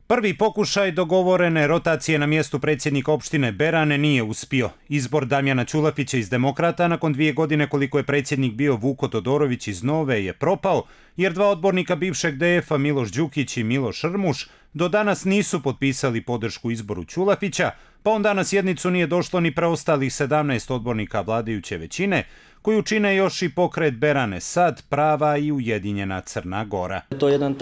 Prvi pokušaj dogovorene rotacije na mjestu predsjednika opštine Berane nije uspio. Izbor Damjana Ćulafića iz Demokrata nakon 2 godine koliko je predsjednik bio Vuko Todorović iz Nove je propao, jer 2 odbornika bivšeg DF-a, Miloš Đukić i Miloš Rmuš, do danas nisu potpisali podršku izboru Ćulafića, pa onda na sjednicu nije došlo ni preostalih 17 odbornika vladajuće većine, koju čine još i pokret Berane Sad, Prava i Ujedinjena Crna Gora. To je jedan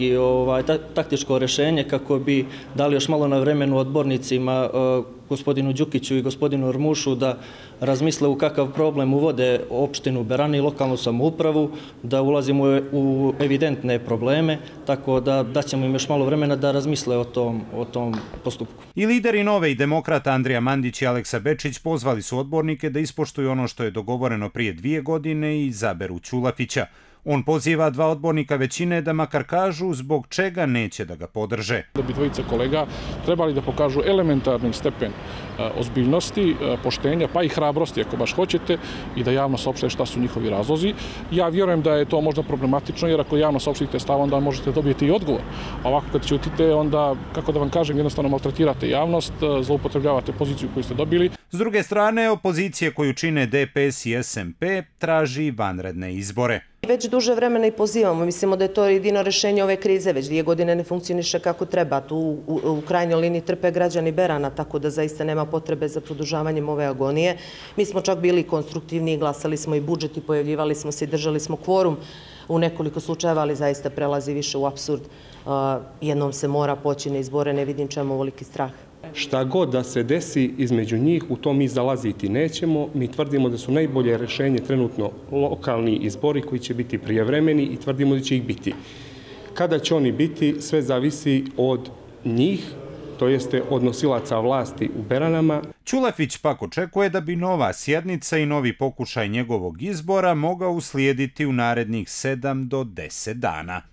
taktičko rješenje kako bi dali još malo na vremenu odbornicima, gospodinu Đukiću i gospodinu Rmušu, da razmisle u kakav problem uvode opštinu Berane i lokalnu samoupravu, da ulazimo u evidentne probleme, tako da daćemo im još malo vremena da razmisle o tom postupku. I lideri Nove i Demokrata Andrija Mandić i Aleksa Bečić pozvali su odbornike da ispoštuju ono što je dogovoreno prije 2 godine i izaberu Ćulafića. On poziva 2 odbornika većine da makar kažu zbog čega neće da ga podrže. Da bi dvojica kolega trebali da pokažu elementarni stepen ozbiljnosti, poštenja, pa i hrabrosti ako baš hoćete, i da javno saopšte šta su njihovi razlozi. Ja vjerujem da je to možda problematično, jer ako javno saopštite stav, onda možete dobiti i odgovor. A ovako kad ćutite, onda, kako da vam kažem, jednostavno maltretirate javnost, zloupotrebljavate poziciju koju ste dobili. S druge strane, opozicije koju čine DPS i SMP traži vanredne izbore. Već duže vremena i pozivamo. Mislimo da je to jedino rješenje ove krize. Već 2 godine ne funkcioniše kako treba. Tu u krajnjoj liniji trpe građani Berana, tako da zaista nema potrebe za produžavanjem ove agonije. Mi smo čak bili konstruktivni, glasali smo i budžet i pojavljivali smo se i držali smo kvorum u nekoliko slučajeva, ali zaista prelazi više u apsurd. Jednom se mora poći na izbore, ne vidim čemu ovoliki strah. Šta god da se desi između njih, u to mi zalaziti nećemo. Mi tvrdimo da su najbolje rješenje trenutno lokalni izbori koji će biti prijevremeni i tvrdimo da će ih biti. Kada će oni biti, sve zavisi od njih, to jeste od nosilaca vlasti u Beranama. Ćulafić pak očekuje da bi nova sjednica i novi pokušaj njegovog izbora mogao uslijediti u narednih 7 do 10 dana.